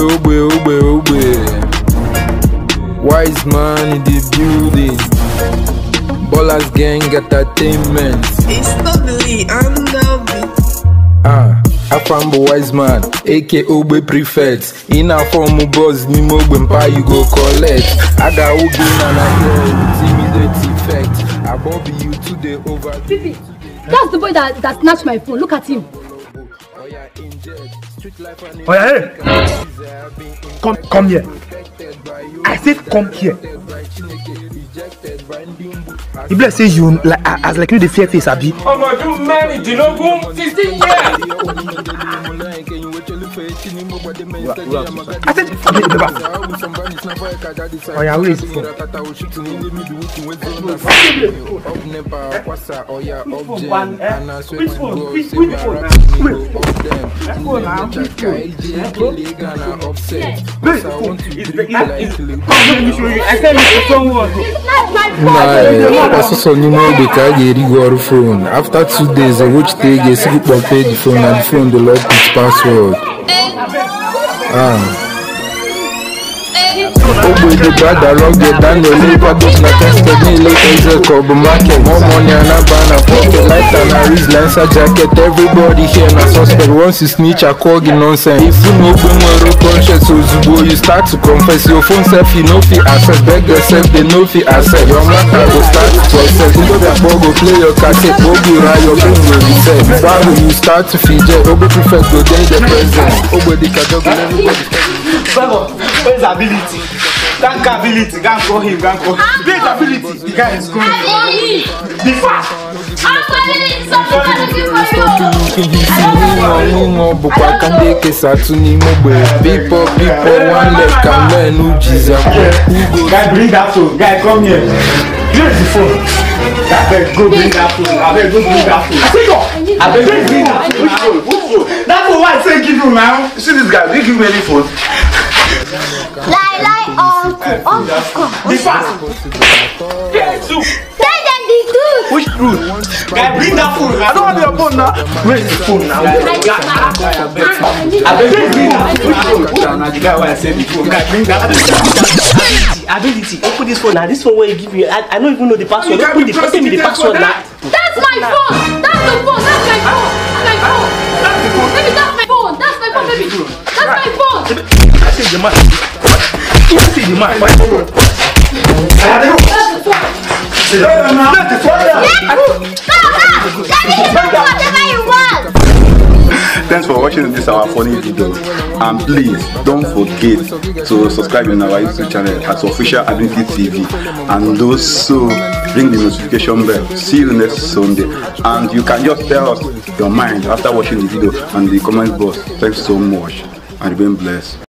Wise man in the building. Ballers gang entertainment. It's totally under me. Afambo wise man, aka Ogbe prefect. In a form of boss, Nimo Bempa you go collect. I got Ogbe and I hear with immediate effect. I bobby you today over. Fifi, that's the boy that snatched my phone. Look at him. Oh yeah, hey. Come here. I said come here. You bless say you like as like you the fair face abi. Oh my God, man, you know, 16 years. I said never. Oh yeah, where is it? After 2 days, I watched the secret pay the phone and the phone the lock its password. Ogbe the bad along the Daniel Lepa book na tested me later cob market. More money and a banner pocket light and a wrist lancer jacket. Everybody here na suspect. Once you snitch a cog in nonsense. If you know more conscious so Zubo you start to confess. Your phone self you know fi access. Beg yourself they know fi access. Your matter go start to process. You know that boy go play your cassette. Ogbe ride your brain will reset. Before you start to fidget. Ogbe prefect go change the present. Ogbe the kadog everybody. Where's ability? That ability, go him, go. Big ability, the guy is going. Be fast. People, one leg can men who Jesus. Guy, bring that phone. Guy, come here. Here is the phone. Go bring that phone. I beg, go bring that phone. I beg, bring that phone. That's what I say give you now. See this guy, they give me any phone. Lie, uncle. Be fast. Tell them the truth. Which truth? Guy, bring that phone. I don't want your phone now. Where is the phone now? I beg, bring that phone. Which phone? The guy where I said the phone. Guy, bring that phone. Ability, open this phone now. This phone where you give me, I don't even know the password. Open the tell me the password now. That's my phone. That's the phone. That's my phone. That's my phone. Baby, that's my phone. That's my phone, baby. That's my phone. I see the man. You see the man. That's the phone. Whatever you want. Thanks for watching this our funny video, and please don't forget to subscribe in our YouTube channel as Official Ability TV, and also ring the notification bell. See you next Sunday, and you can just tell us your mind after watching the video and the comment box. Thanks so much and remain blessed.